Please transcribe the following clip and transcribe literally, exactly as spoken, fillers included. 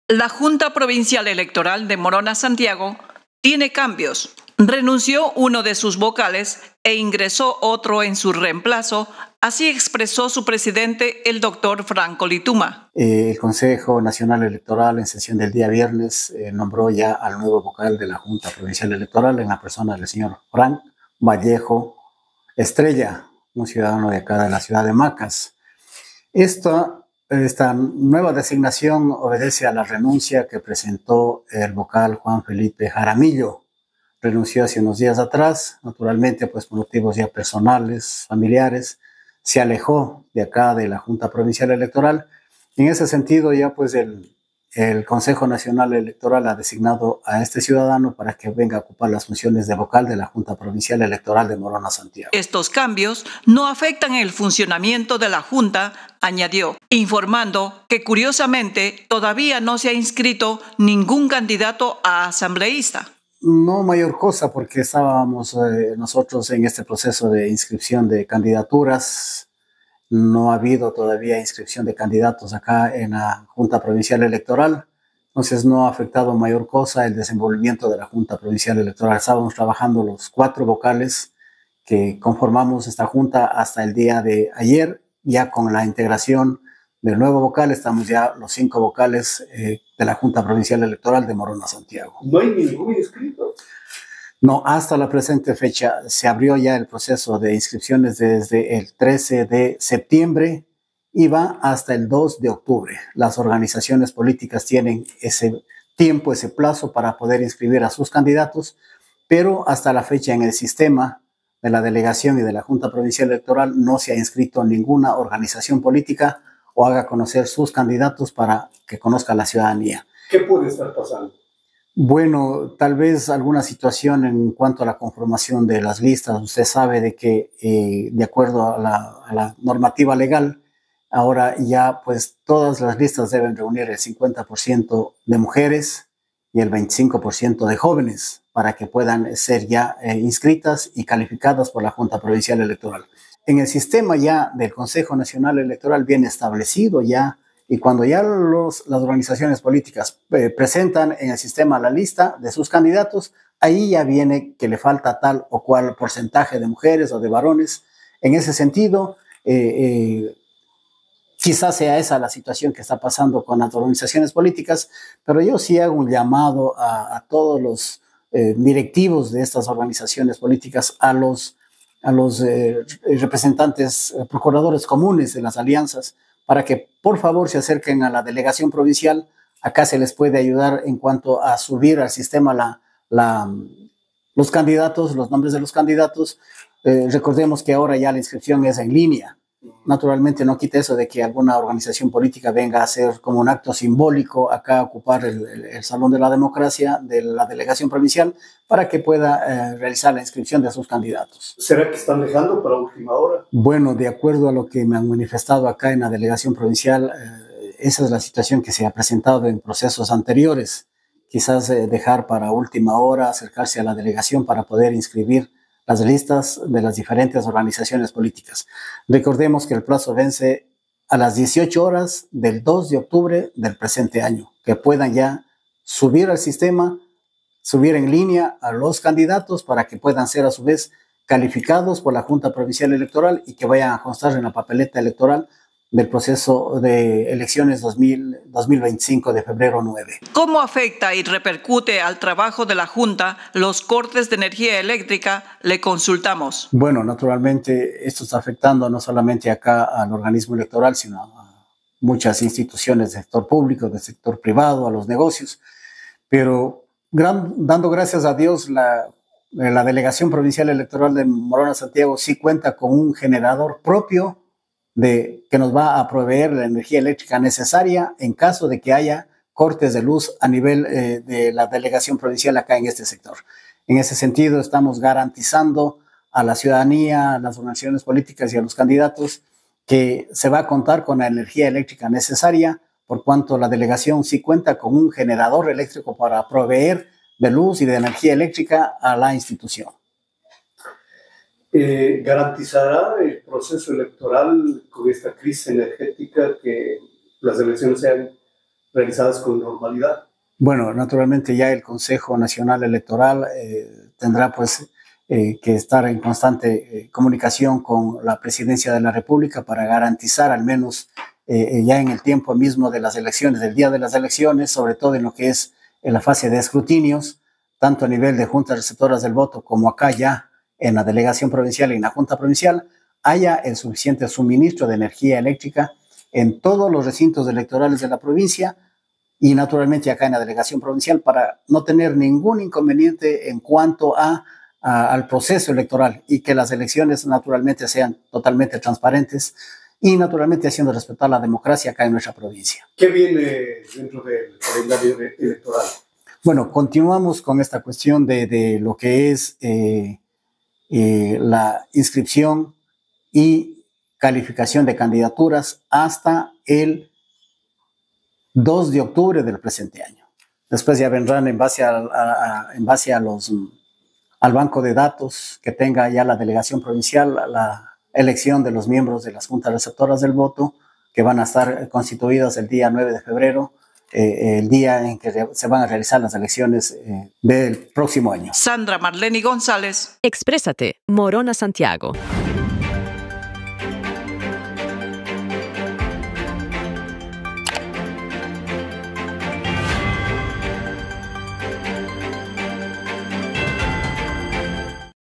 La Junta Provincial Electoral de Morona Santiago tiene cambios. Renunció uno de sus vocales e ingresó otro en su reemplazo, así expresó su presidente, el doctor Franco Lituma. Eh, el Consejo Nacional Electoral en sesión del día viernes eh, nombró ya al nuevo vocal de la Junta Provincial Electoral en la persona del señor Frank Vallejo Estrella, un ciudadano de acá de la ciudad de Macas. Esta Esta nueva designación obedece a la renuncia que presentó el vocal Juan Felipe Jaramillo. Renunció hace unos días atrás, naturalmente pues por motivos ya personales, familiares, se alejó de acá de la Junta Provincial Electoral. En ese sentido ya pues el, el Consejo Nacional Electoral ha designado a este ciudadano para que venga a ocupar las funciones de vocal de la Junta Provincial Electoral de Morona Santiago. Estos cambios no afectan el funcionamiento de la Junta, añadió, informando que curiosamente todavía no se ha inscrito ningún candidato a asambleísta. No mayor cosa, porque estábamos eh, nosotros en este proceso de inscripción de candidaturas. No ha habido todavía inscripción de candidatos acá en la Junta Provincial Electoral, entonces no ha afectado mayor cosa el desenvolvimiento de la Junta Provincial Electoral. Estábamos trabajando los cuatro vocales que conformamos esta Junta hasta el día de ayer. Ya con la integración del nuevo vocal, estamos ya los cinco vocales eh, de la Junta Provincial Electoral de Morona Santiago. ¿No hay ningún inscrito? No, hasta la presente fecha se abrió ya el proceso de inscripciones desde el trece de septiembre y va hasta el dos de octubre. Las organizaciones políticas tienen ese tiempo, ese plazo para poder inscribir a sus candidatos, pero hasta la fecha en el sistema de la delegación y de la Junta Provincial Electoral no se ha inscrito ninguna organización política o haga conocer sus candidatos para que conozca la ciudadanía. ¿Qué puede estar pasando? Bueno, tal vez alguna situación en cuanto a la conformación de las listas. Usted sabe de que eh, de acuerdo a la, a la normativa legal, ahora ya pues todas las listas deben reunir el cincuenta por ciento de mujeres y el veinticinco por ciento de jóvenes para que puedan ser ya eh, inscritas y calificadas por la Junta Provincial Electoral. En el sistema ya del Consejo Nacional Electoral viene establecido ya, y cuando ya los, las organizaciones políticas eh, presentan en el sistema la lista de sus candidatos, ahí ya viene que le falta tal o cual porcentaje de mujeres o de varones. En ese sentido, eh, eh, quizás sea esa la situación que está pasando con las organizaciones políticas, pero yo sí hago un llamado a, a todos los eh, directivos de estas organizaciones políticas, a los, a los eh, representantes, eh, procuradores comunes de las alianzas, para que por favor se acerquen a la delegación provincial. Acá se les puede ayudar en cuanto a subir al sistema la, la, los candidatos, los nombres de los candidatos. Eh, recordemos que ahora ya la inscripción es en línea. Naturalmente no quita eso de que alguna organización política venga a hacer como un acto simbólico acá a ocupar el, el, el Salón de la Democracia de la delegación provincial para que pueda eh, realizar la inscripción de sus candidatos. ¿Será que están dejando para última hora? Bueno, de acuerdo a lo que me han manifestado acá en la delegación provincial, eh, esa es la situación que se ha presentado en procesos anteriores. Quizás eh, dejar para última hora, acercarse a la delegación para poder inscribir las listas de las diferentes organizaciones políticas. Recordemos que el plazo vence a las dieciocho horas del dos de octubre del presente año, que puedan ya subir al sistema, subir en línea a los candidatos para que puedan ser a su vez calificados por la Junta Provincial Electoral y que vayan a constar en la papeleta electoral del proceso de elecciones dos mil, dos mil veinticinco de febrero nueve. ¿Cómo afecta y repercute al trabajo de la Junta los cortes de energía eléctrica? Le consultamos. Bueno, naturalmente esto está afectando no solamente acá al organismo electoral, sino a muchas instituciones del sector público, del sector privado, a los negocios. Pero gran, dando gracias a Dios, la, la Delegación Provincial Electoral de Morona Santiago sí cuenta con un generador propio de, que nos va a proveer la energía eléctrica necesaria en caso de que haya cortes de luz a nivel eh, de la delegación provincial acá en este sector. En ese sentido, estamos garantizando a la ciudadanía, a las organizaciones políticas y a los candidatos que se va a contar con la energía eléctrica necesaria, por cuanto la delegación sí cuenta con un generador eléctrico para proveer de luz y de energía eléctrica a la institución. Eh, ¿Garantizará el proceso electoral con esta crisis energética que las elecciones sean realizadas con normalidad. Bueno, naturalmente ya el Consejo Nacional Electoral eh, tendrá pues eh, que estar en constante eh, comunicación con la Presidencia de la República para garantizar al menos eh, ya en el tiempo mismo de las elecciones, del día de las elecciones, sobre todo en lo que es en la fase de escrutinios, tanto a nivel de juntas receptoras del voto como acá ya en la delegación provincial y en la junta provincial, haya el suficiente suministro de energía eléctrica en todos los recintos electorales de la provincia y naturalmente acá en la delegación provincial para no tener ningún inconveniente en cuanto a, a, al proceso electoral y que las elecciones naturalmente sean totalmente transparentes y naturalmente haciendo respetar la democracia acá en nuestra provincia. ¿Qué viene dentro del calendario electoral? Bueno, continuamos con esta cuestión de, de lo que es eh, eh, la inscripción y calificación de candidaturas hasta el dos de octubre del presente año. Después ya vendrán en base, a, a, a, en base a los, al banco de datos que tenga ya la delegación provincial, la elección de los miembros de las juntas receptoras del voto, que van a estar constituidas el día nueve de febrero, eh, el día en que se van a realizar las elecciones eh, del próximo año. Sandra Marleni González. Exprésate, Morona Santiago.